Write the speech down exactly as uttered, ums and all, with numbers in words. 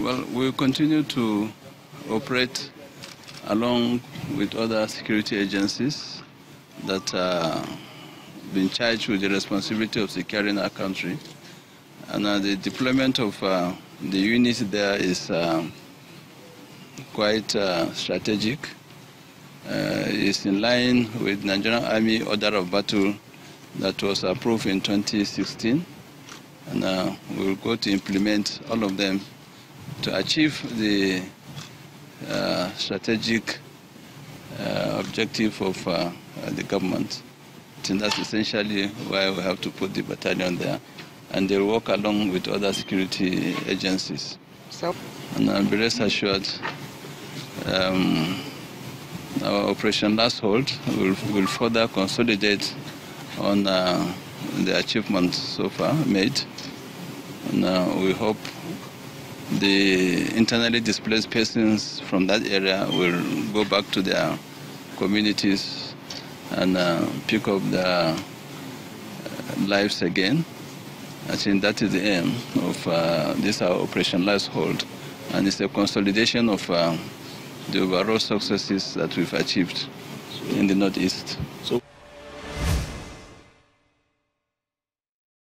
Well, we continue to operate along with other security agencies that are been charged with the responsibility of securing our country. And uh, the deployment of uh, the unit there is uh, quite uh, strategic. Uh, it's in line with Nigerian Army Order of Battle that was approved in twenty sixteen. And uh, we'll go to implement all of them to achieve the uh, strategic uh, objective of uh, the government. And that's essentially why we have to put the battalion there. And they'll work along with other security agencies. So, and uh, be rest assured, um, our Operation Last Hold will, will further consolidate on uh, the achievements so far made. And uh, we hope the internally displaced persons from that area will go back to their communities and uh, pick up their lives again. I think that is the aim of uh, this our Operation Last Hold, and it's a consolidation of uh, the overall successes that we've achieved in the Northeast. So